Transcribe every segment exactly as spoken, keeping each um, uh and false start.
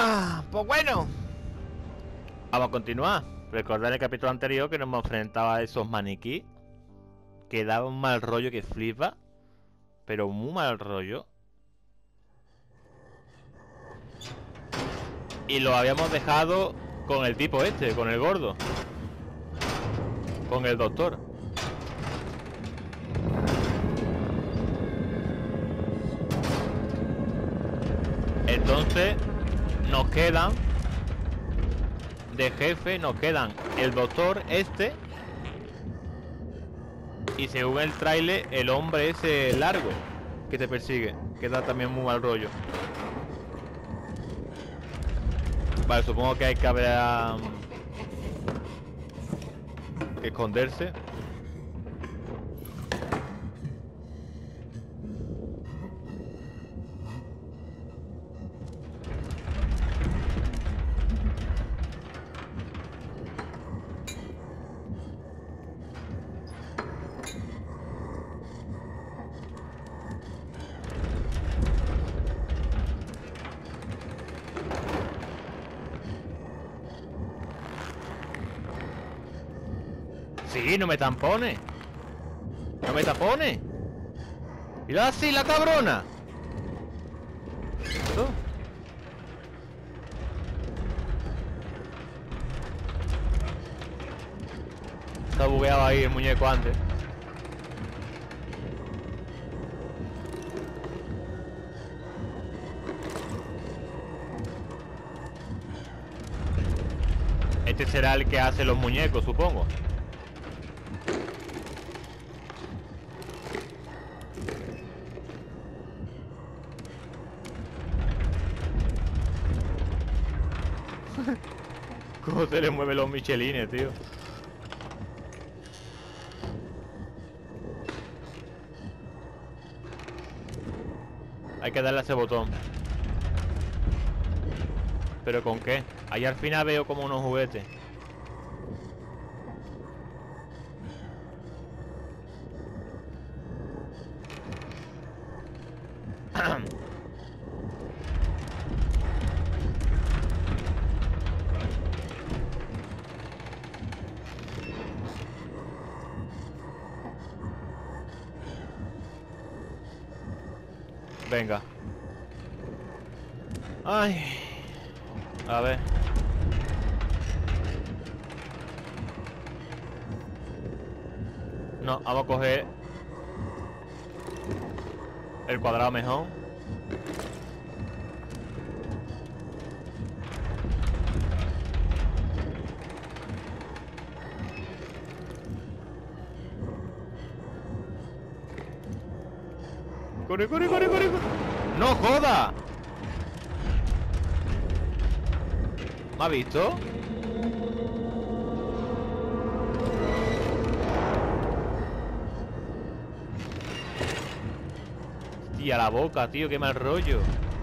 Ah, pues bueno, vamos a continuar. Recordad en el capítulo anterior que nos hemos enfrentado a esos maniquí que daban un mal rollo que flipa, pero muy mal rollo. Y lo habíamos dejado con el tipo este, con el gordo, con el doctor. Entonces nos quedan de jefe, nos quedan el doctor este y según el tráiler el hombre ese largo que te persigue, que da también muy mal rollo. Vale, supongo que hay que haber um, que esconderse. Sí, no me tampone. No me tapone. Mira así la cabrona. ¿Esto? Está bugueado ahí el muñeco antes. Este será el que hace los muñecos, supongo. ¿Cómo se le mueven los michelines, tío? Hay que darle a ese botón. ¿Pero con qué? Ahí al final veo como unos juguetes. Venga. Ay. A ver. No, vamos a coger el cuadrado mejor. Corre, corre, corre, corre, corre. ¡No joda! ¿Me ha visto? Tía, la boca, tío, qué mal rollo.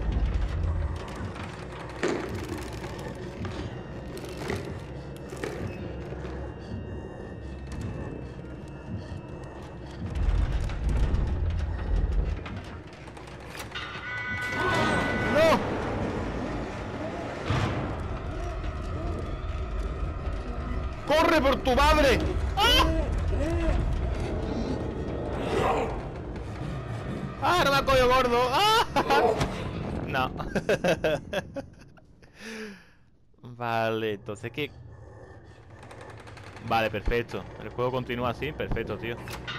¡Corre por tu madre! ¡Ah! ¡Ah, no me ha cogido gordo! ¡Ah! No. Vale, entonces ¿qué? Vale, perfecto. El juego continúa así, perfecto, tío.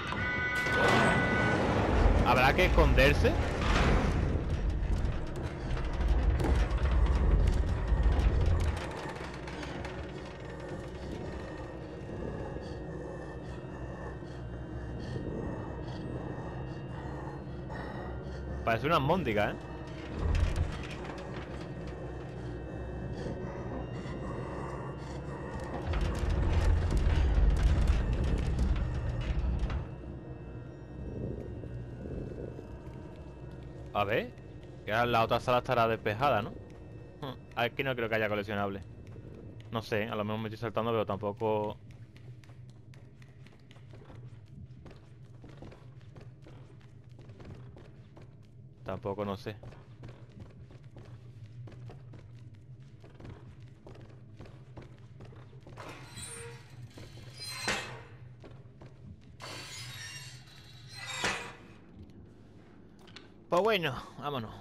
¿Habrá que esconderse? Parece una almóndiga, ¿eh? A ver. Que ahora la otra sala estará despejada, ¿no? Aquí no creo que haya coleccionable. No sé, a lo mejor me estoy saltando, pero tampoco... Tampoco no sé. Pues bueno, vámonos.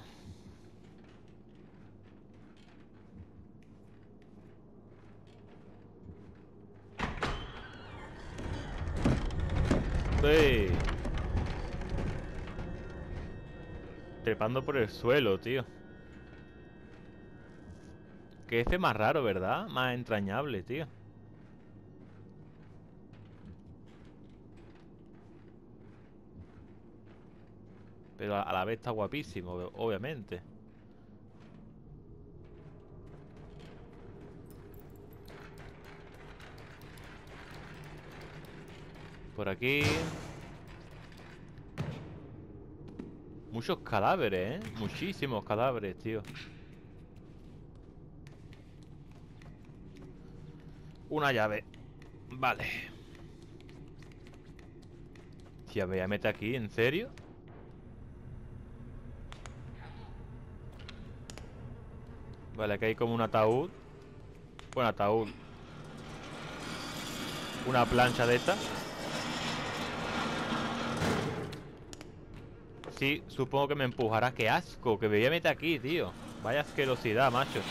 Sí. Trepando por el suelo, tío. Que este más raro, ¿verdad? Más entrañable, tío. Pero a la vez está guapísimo, obviamente. Por aquí. Muchos cadáveres, ¿eh? Muchísimos cadáveres, tío. Una llave. Vale. Tía, me voy a meter aquí, ¿en serio? Vale, aquí hay como un ataúd. Bueno, ataúd. Una plancha de esta. Sí, supongo que me empujará. ¡Qué asco! Que me voy a meter aquí, tío. Vaya asquerosidad, macho.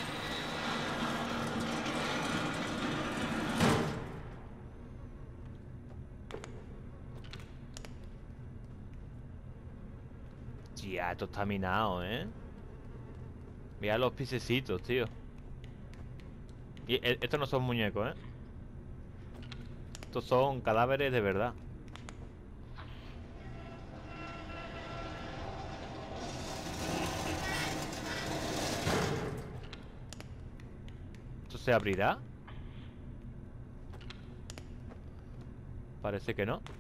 Tía, esto está minado, ¿eh? Mira los pisecitos, tío. Y e- estos no son muñecos, ¿eh? Estos son cadáveres de verdad. ¿Esto se abrirá? Parece que no.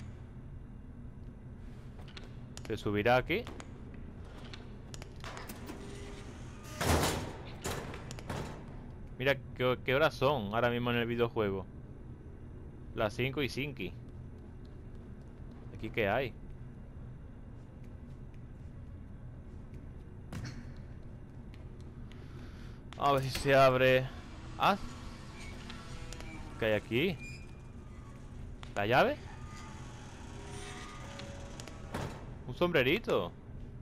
¿Se subirá aquí? Mira qué, qué horas son ahora mismo en el videojuego. Las cinco y cinco. ¿Aquí qué hay? A ver si se abre. Ah, ¿qué hay aquí? ¿La llave? Un sombrerito.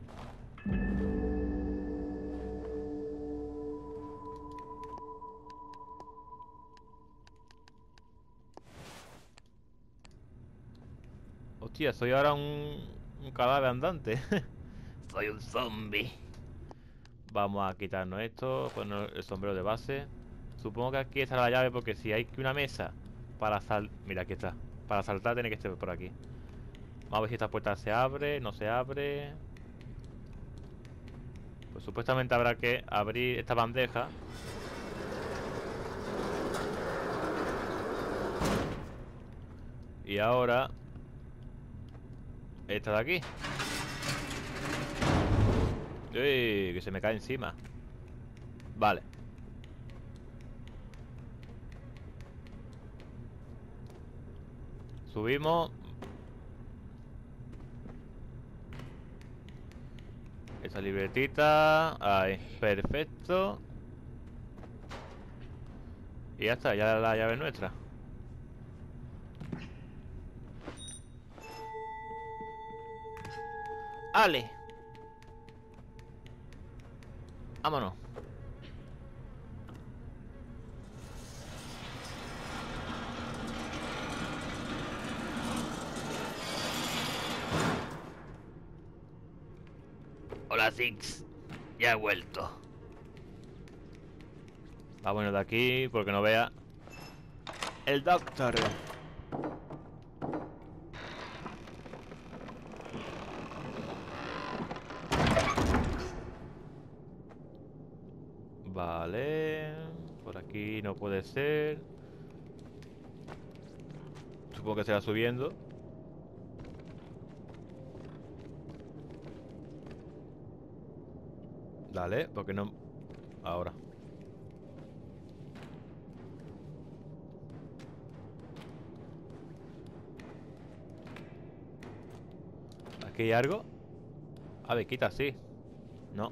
Hostia, soy ahora un, un cadáver andante. Soy un zombie. Vamos a quitarnos esto, poner el sombrero de base. Supongo que aquí está la llave porque si hay que una mesa para sal... Mira, aquí está. Para saltar tiene que estar por aquí. Vamos a ver si esta puerta se abre, no se abre. Pues supuestamente habrá que abrir esta bandeja. Y ahora... esta de aquí. ¡Uy! Que se me cae encima. Vale. Subimos. Esa libretita. Ahí, perfecto. Y ya está, ya la llave es nuestra. ¡Ale! Vámonos. Hola, Six. Ya he vuelto. Vámonos de aquí porque no vea el doctor. Vale. Por aquí no puede ser. Supongo que será subiendo. Dale, porque no... Ahora. ¿Aquí hay algo? A ver, quita, sí. No.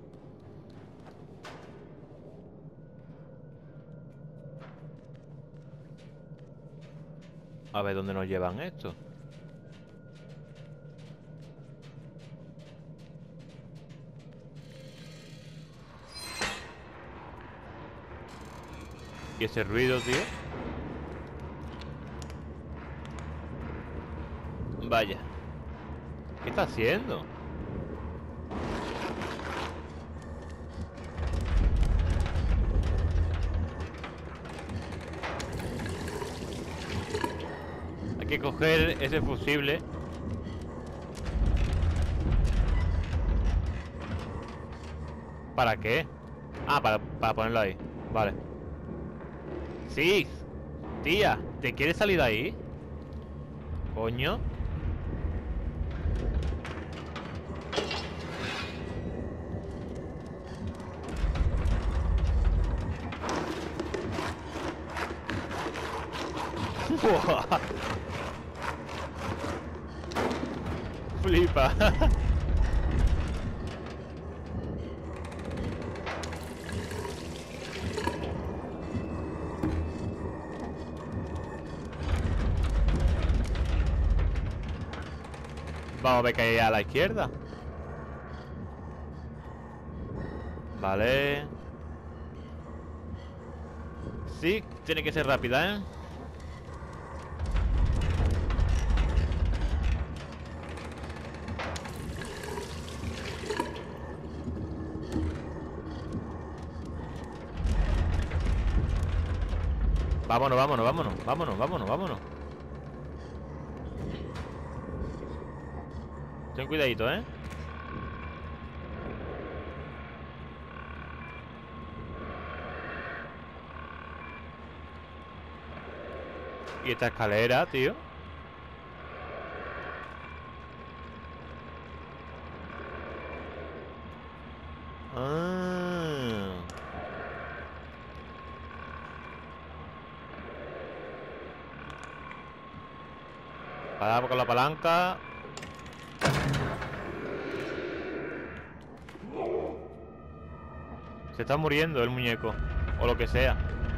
A ver dónde nos llevan esto. ¿Y ese ruido, tío? Vaya. ¿Qué está haciendo? Hay que coger ese fusible. ¿Para qué? Ah, para, para ponerlo ahí. Vale. Sí. Tía, ¿te quieres salir de ahí? Coño. Flipa. Vamos a ver que hay a la izquierda. Vale. Sí, tiene que ser rápida, ¿eh? Vámonos, vámonos, vámonos, vámonos, vámonos, vámonos. Ten cuidadito, ¿eh? Y esta escalera, tío. Ah. Paramos con la palanca. Se está muriendo el muñeco. O lo que sea.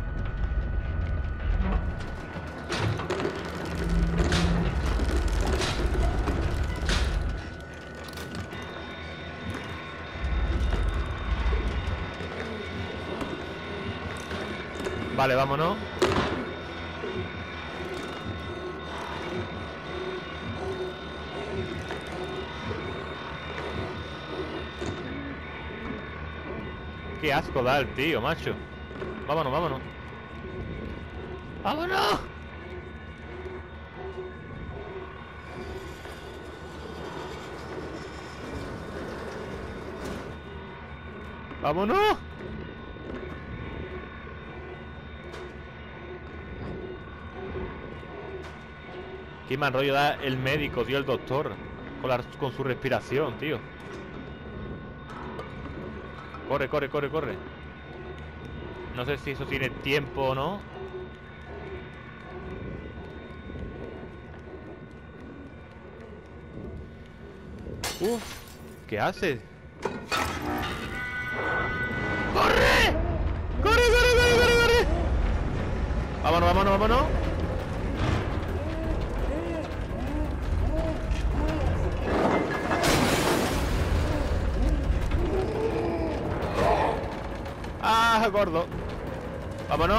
Vale, vámonos. Qué asco da el tío, macho. Vámonos, vámonos. ¡Vámonos! ¡Vámonos! Qué mal rollo da el médico, tío, el doctor. Con, la, con su respiración, tío. Corre, corre, corre, corre. No sé si eso tiene tiempo o no. Uf, ¿qué haces? ¡Corre! ¡Corre, corre, corre, corre, corre! Vámonos, vámonos, vámonos. ¡Ah, gordo! ¡Vámonos!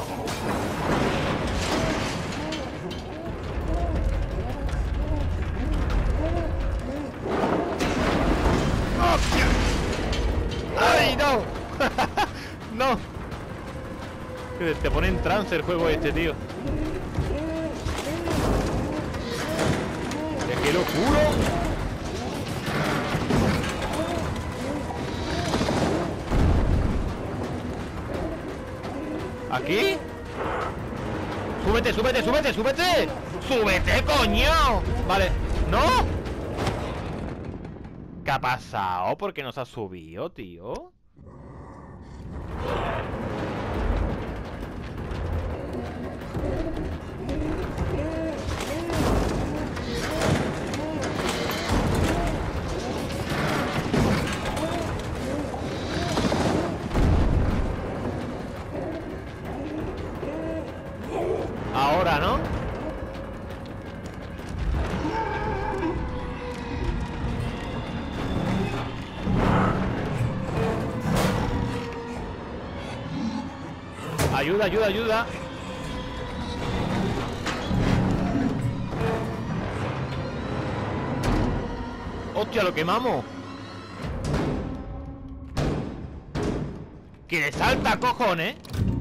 ¡Hostia! ¡Ay, no! ¡No! Que te pone en trance el juego este, tío. ¡Es que lo juro! ¿Aquí? ¡Súbete, súbete, súbete, súbete! ¡Súbete, coño! Vale, ¿no? ¿Qué ha pasado? ¿Por qué no se ha subido, tío? Ahora, ¿no? Ayuda, ayuda, ayuda. ¡Hostia, lo quemamos! ¡Que le salta, cojones!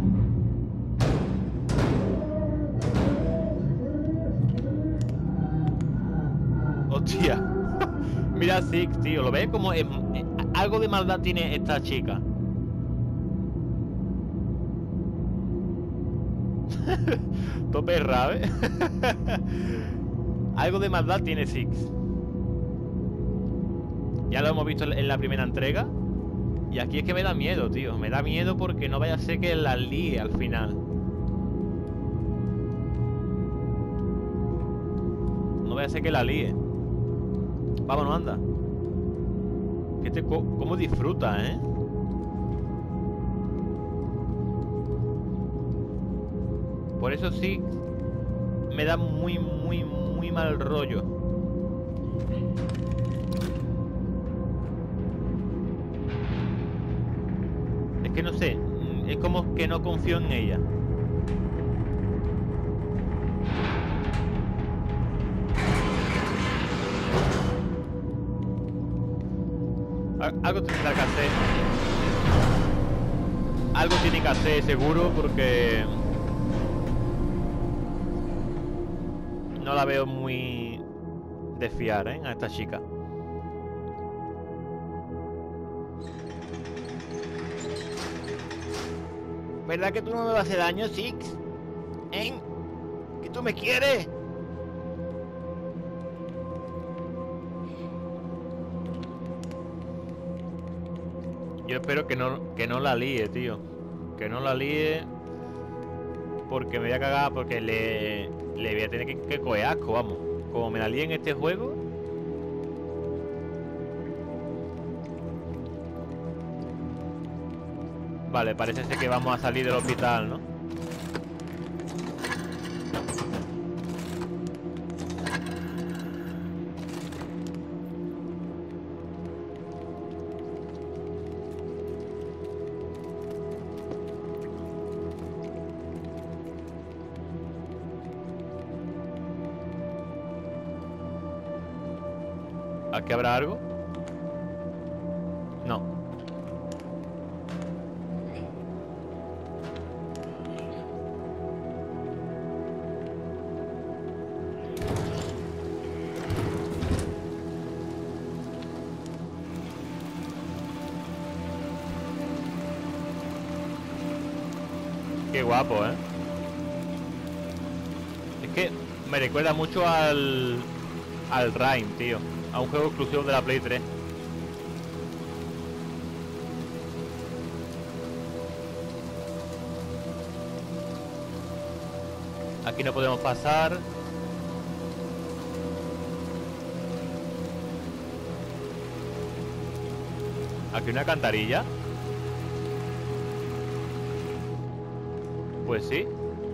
¡Hostia! Mira, Six, tío, ¿lo ves? Como es, es, algo de maldad tiene esta chica. Tope rave. Algo de maldad tiene Six. Ya lo hemos visto en la primera entrega. Y aquí es que me da miedo, tío. Me da miedo porque no vaya a ser que la líe al final. No vaya a ser que la líe. Vámonos, anda. Que este co cómo disfruta, ¿eh? Por eso sí me da muy, muy, muy mal rollo. Es que no sé, es como que no confío en ella. Algo tendrá que hacer. Algo tiene que hacer seguro porque no la veo muy de fiar, ¿eh? A esta chica. ¿Verdad que tú no me vas a hacer daño, Six? ¿Eh? ¿Que tú me quieres? Yo espero que no, que no la líe, tío. Que no la líe. Porque me voy a cagar. Porque le, le voy a tener que, que coger asco, vamos. Como me la líe en este juego. Vale, parece ser que vamos a salir del hospital, ¿no? ¿Aquí habrá algo? No. Qué guapo, ¿eh? Es que me recuerda mucho al... al Rain, tío. A un juego exclusivo de la Play tres. Aquí no podemos pasar. Aquí una alcantarilla. Pues sí.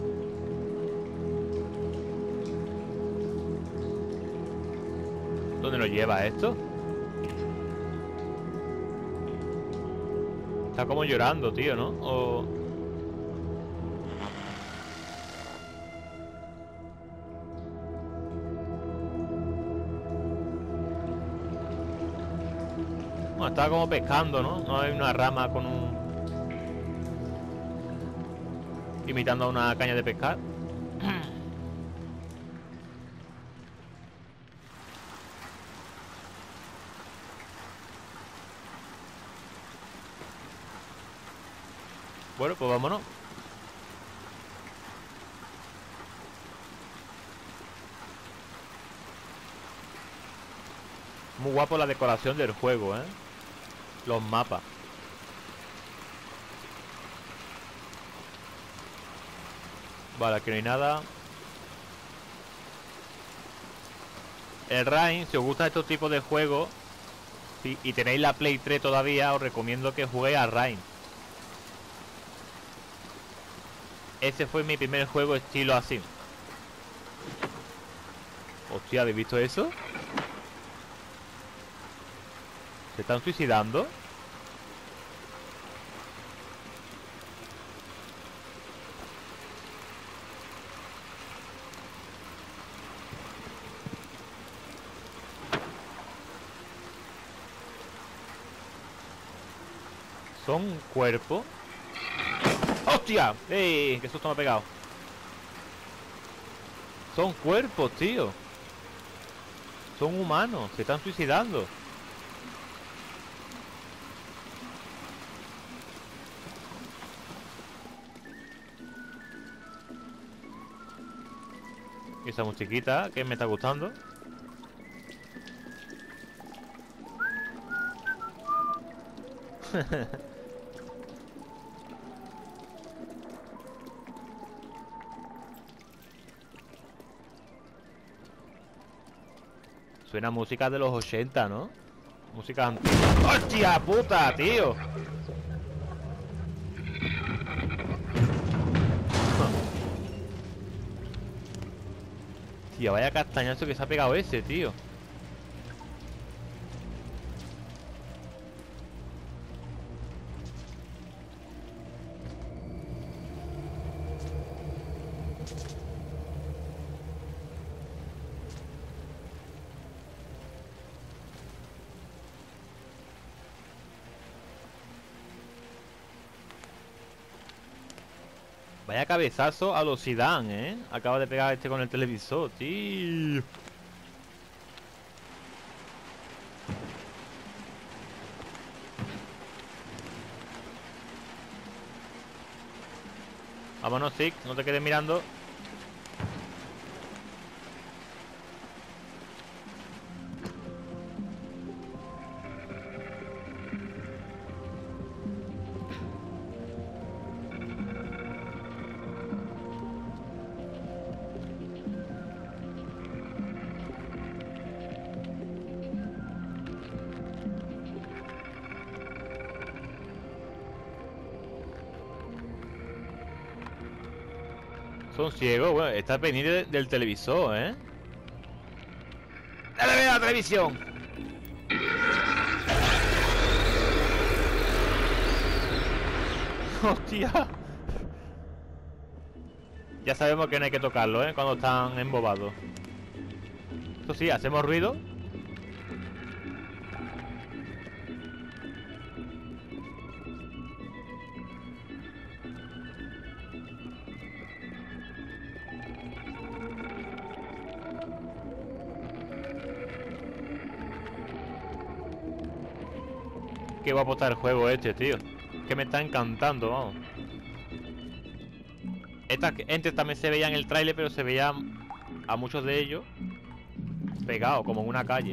¿Dónde nos lleva esto? Está como llorando, tío, ¿no? O... Bueno, estaba como pescando, ¿no? No hay una rama con un... imitando a una caña de pescar. Bueno, pues vámonos. Muy guapo la decoración del juego, ¿eh? Los mapas. Vale, aquí no hay nada. El Rain, si os gusta estos tipos de juegos si, y tenéis la Play tres todavía, os recomiendo que juguéis a Rain. Ese fue mi primer juego estilo así. Hostia, ¿habéis visto eso? ¿Se están suicidando? Son un cuerpo. ¡Hostia! ¡Ey! ¡Qué susto me ha pegado! Son cuerpos, tío. Son humanos. Se están suicidando. Y esa musiquita que me está gustando. Suena música de los ochenta, ¿no? Música antigua. ¡Hostia puta, tío! Tío, vaya castañazo que se ha pegado ese, tío. Vaya cabezazo a los Zidane, ¿eh? Acaba de pegar este con el televisor, tío. Vámonos, Six, no te quedes mirando. Son ciegos, bueno, está pendiente del televisor, ¿eh? ¡Dale, ve a la televisión! ¡Hostia! Ya sabemos que no hay que tocarlo, ¿eh? Cuando están embobados. Eso sí, hacemos ruido. Qué guapo está el juego este, tío. Que me está encantando, vamos. Estas entes también se veían en el tráiler, pero se veían a muchos de ellos pegados, como en una calle.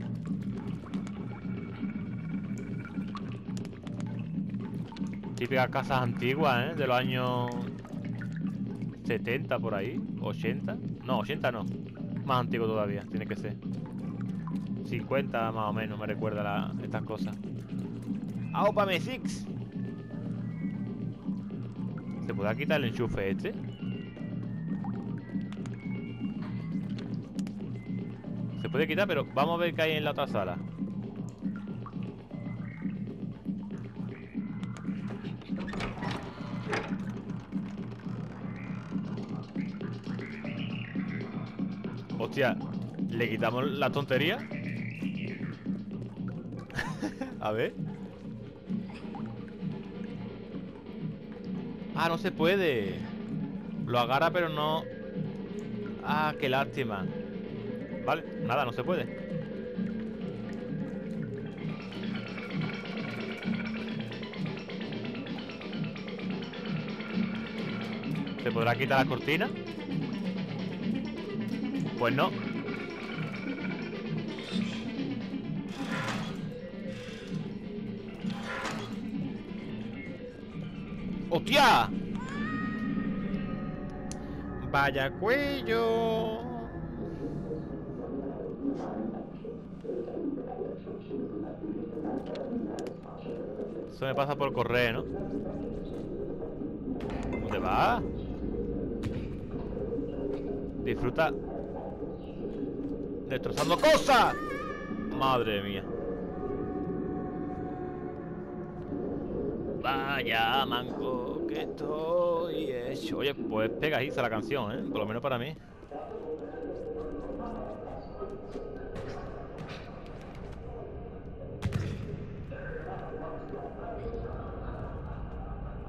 Típicas casas antiguas, ¿eh? De los años setenta por ahí. ochenta. No, ochenta no. Más antiguo todavía, tiene que ser. cincuenta más o menos, me recuerda la, estas cosas. ¡Aupame, Six! ¿Se puede quitar el enchufe este? Se puede quitar, pero vamos a ver qué hay en la otra sala. Hostia, ¿le quitamos la tontería? A ver. Ah, no se puede. Lo agarra pero no. Ah, qué lástima. Vale, nada, no se puede. ¿Se podrá quitar la cortina? Pues no. ¡Hostia! Vaya cuello. Eso me pasa por correr, ¿no? ¿Dónde va? Disfruta destrozando cosas. Madre mía. Vaya manco que estoy hecho. Oye, pues pegadiza la canción, ¿eh? Por lo menos para mí.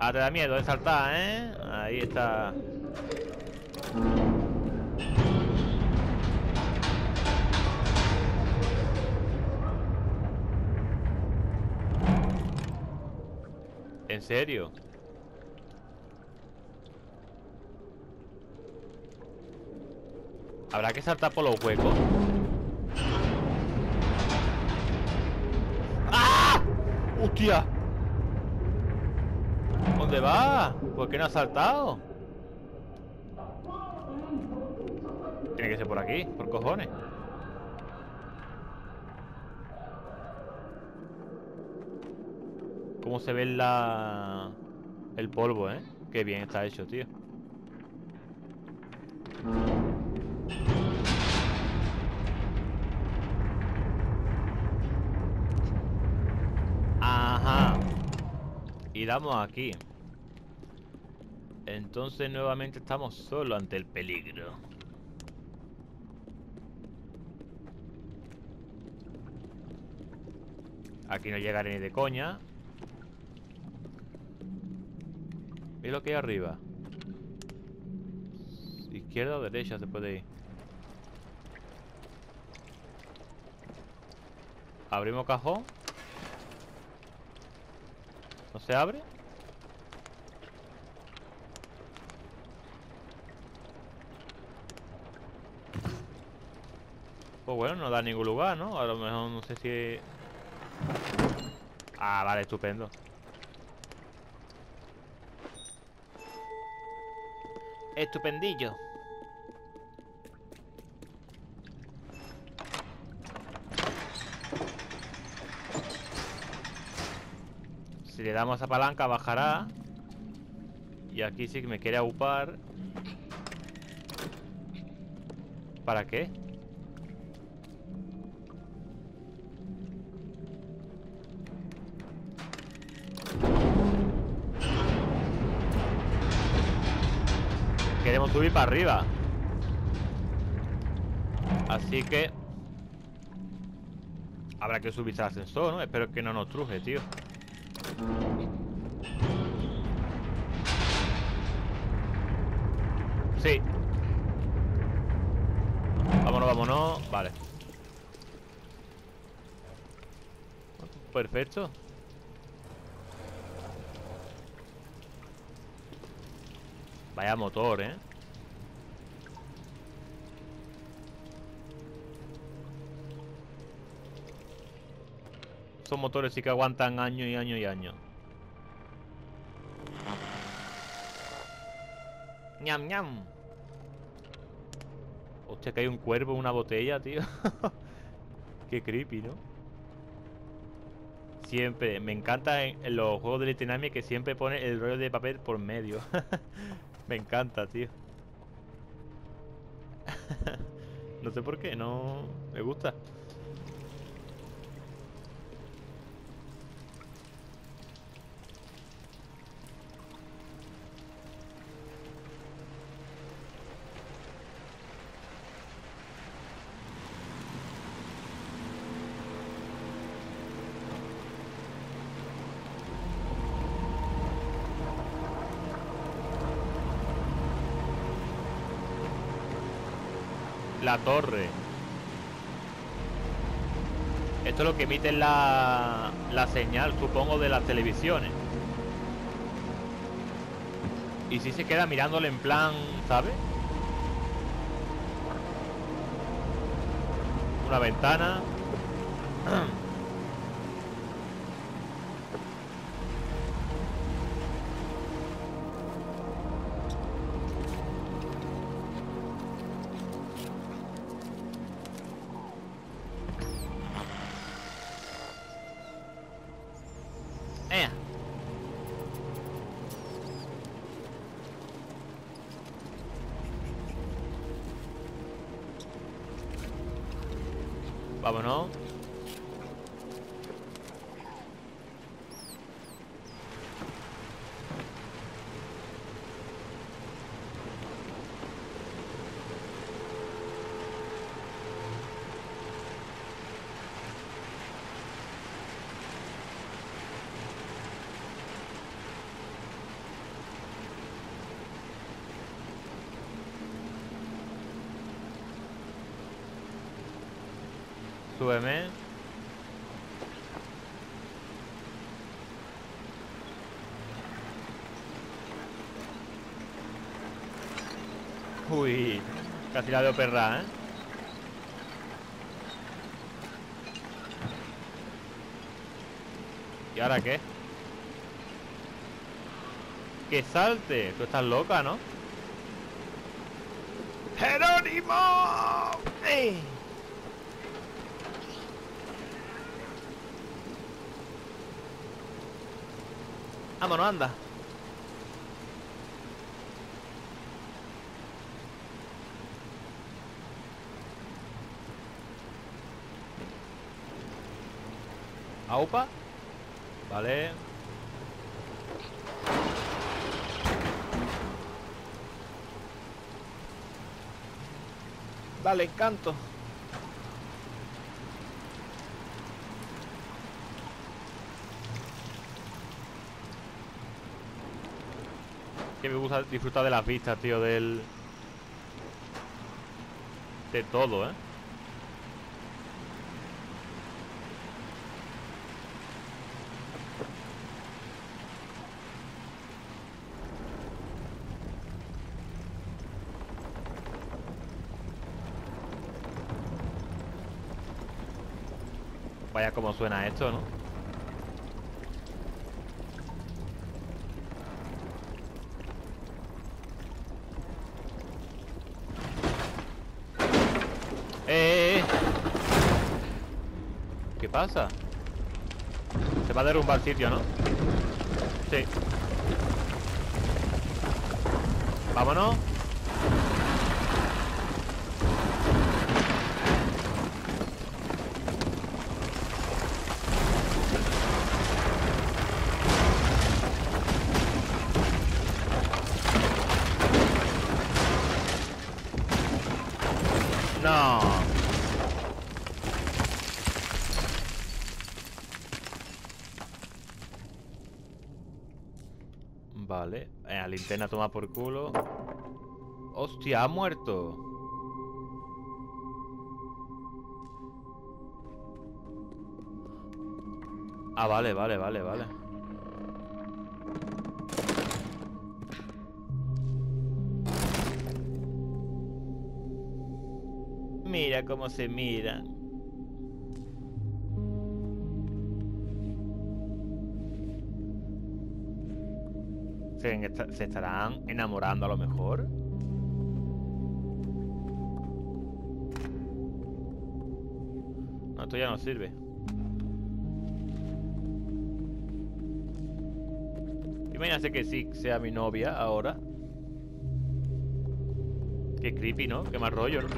Ah, te da miedo de saltar, ¿eh? Ahí está. ¿En serio? Habrá que saltar por los huecos. ¡Ah! ¡Hostia! ¿Dónde va? ¿Por qué no ha saltado? Tiene que ser por aquí, por cojones. ¿Cómo se ve la... el polvo, eh? Qué bien está hecho, tío. Ajá. Y damos aquí. Entonces nuevamente estamos solo ante el peligro. Aquí no llegaré ni de coña. Mira lo que hay arriba. Izquierda o derecha se puede ir. Abrimos cajón. ¿No se abre? Pues bueno, no da ningún lugar, ¿no? A lo mejor no sé si... Ah, vale, estupendo. Estupendillo. Si le damos a palanca bajará. Y aquí sí que me quiere aupar. ¿Para qué? Queremos subir para arriba. Así que habrá que subirse al ascensor, ¿no? Espero que no nos truje, tío. Sí. Vámonos, vámonos. Vale. Perfecto. Vaya motor, ¿eh? Esos motores sí que aguantan años y años y años. Ñam, ñam. Hostia, que hay un cuervo en una botella, tío. Qué creepy, ¿no? Siempre, me encanta en, en los juegos de Little Nightmares que siempre pone el rollo de papel por medio. Me encanta, tío. No sé por qué, no... me gusta. La torre. Esto es lo que emite la, la señal, supongo, de las televisiones. Y si se queda mirándole en plan, ¿sabes? Una ventana. ¡Eh! Vámonos. súbeme. Uy, casi la veo perra, ¿eh? ¿Y ahora qué? ¡Que salte! Tú estás loca, ¿no? ¡Jerónimo! ¡Eh! Vámonos, anda. Aupa. Vale. Dale, canto. Que me gusta disfrutar de las vistas, tío, del... de todo, ¿eh? Vaya como suena esto, ¿no? ¡Eh, eh, eh! ¿Qué pasa? Se va a derrumbar el sitio, ¿no? Sí. Vámonos. No. Vale. Eh, la linterna toma por culo. Hostia, ha muerto. Ah, vale, vale, vale, vale. Mira cómo se miran. ¿Se, se estarán enamorando a lo mejor? No, esto ya no sirve. Imagínate que sí sea mi novia ahora. Qué creepy, ¿no? Qué mal rollo, ¿no?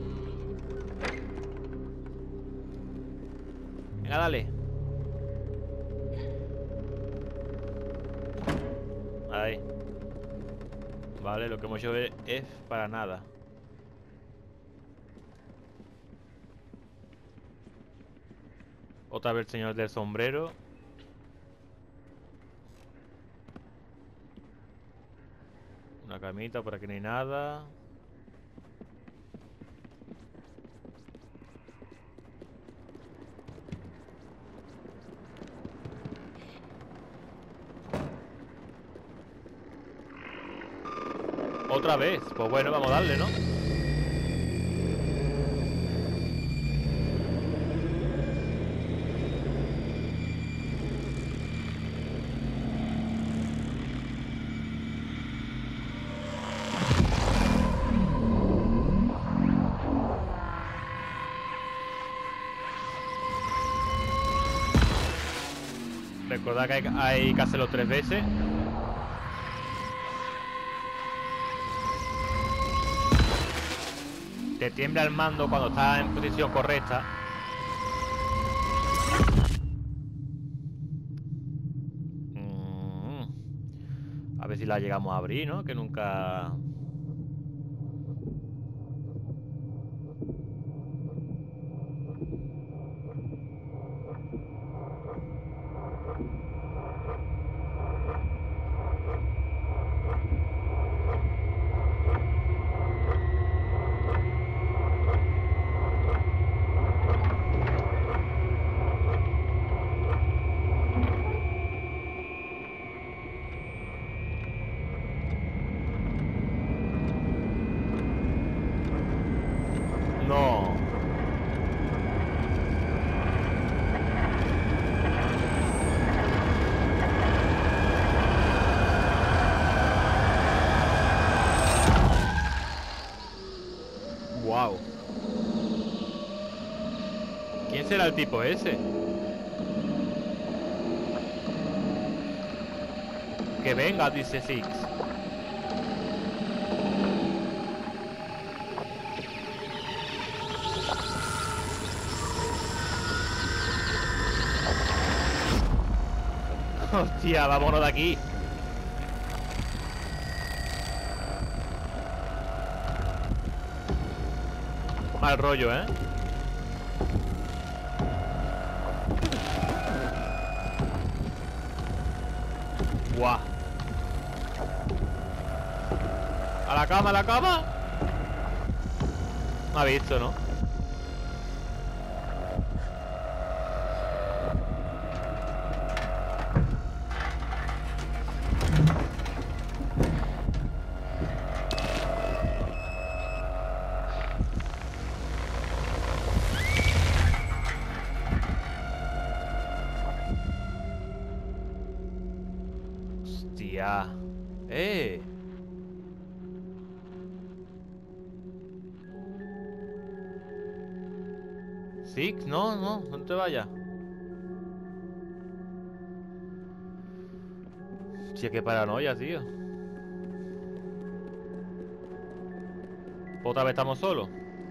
Venga, dale. Ahí. Vale, lo que hemos hecho es, es para nada. Otra vez el señor del sombrero. Una camita, por aquí no hay nada. Otra vez. Pues bueno, vamos a darle, ¿no? Recordad que hay, hay que hacerlo tres veces. Te tiembla el mando cuando estás en posición correcta. Mm. A ver si la llegamos a abrir, ¿no? Que nunca... será el tipo ese? Que venga, dice Six. Hostia, vámonos de aquí. Mal rollo, ¿eh? Guau. A la cama, a la cama. Me ha visto, ¿no? Hostia. Eh. Six, no, no, no te vayas. Hostia, qué paranoia, tío. Otra vez estamos solos.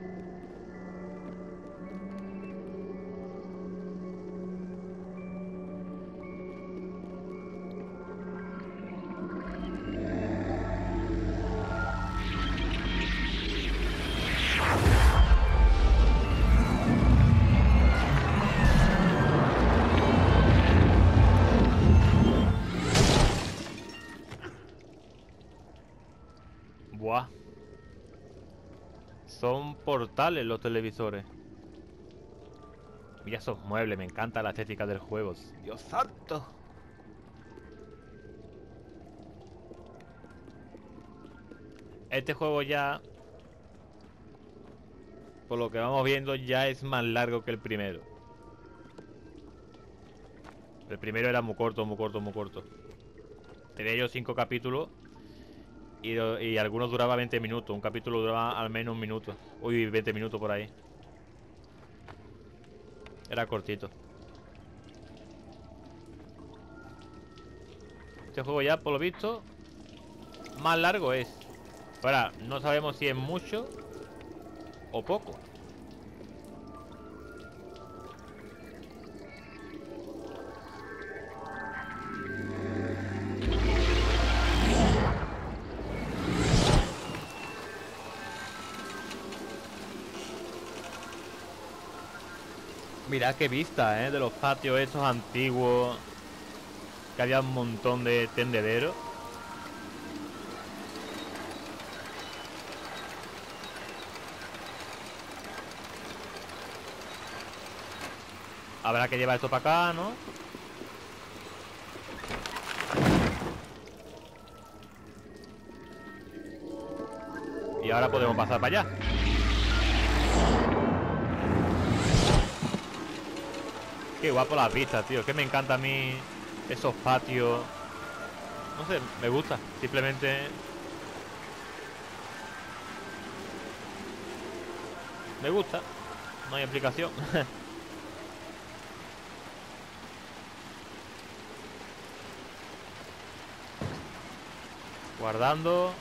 Buah. Son portales los televisores. Mira esos muebles, me encanta la estética del juego. Dios santo. Este juego ya, por lo que vamos viendo, ya es más largo que el primero. El primero era muy corto, muy corto, muy corto. Tenía yo cinco capítulos. Y, y algunos duraba veinte minutos. Un capítulo duraba al menos un minuto. Uy, veinte minutos por ahí. Era cortito. Este juego ya, por lo visto, más largo es. Ahora, no sabemos si es mucho o poco. Mirad qué vista, ¿eh? De los patios estos antiguos. Que había un montón de tendederos. Habrá que llevar esto para acá, ¿no? Y ahora podemos pasar para allá. Qué guapo las vistas, tío. Que me encanta a mí esos patios. No sé, me gusta. Simplemente me gusta. No hay explicación. Guardando.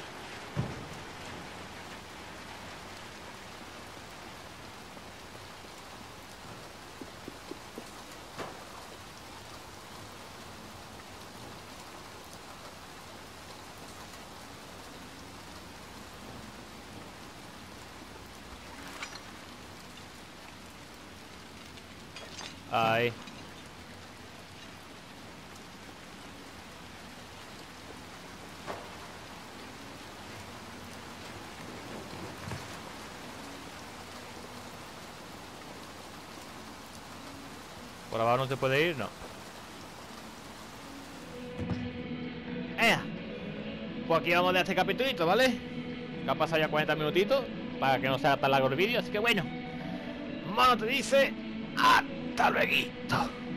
Ahí. Por abajo no se puede ir, no. ¡Ea! Pues aquí vamos de este capitulito, ¿vale? Que ha pasado ya cuarenta minutitos para que no sea tan largo el vídeo, así que bueno. Mano te dice... ¡Hasta luego!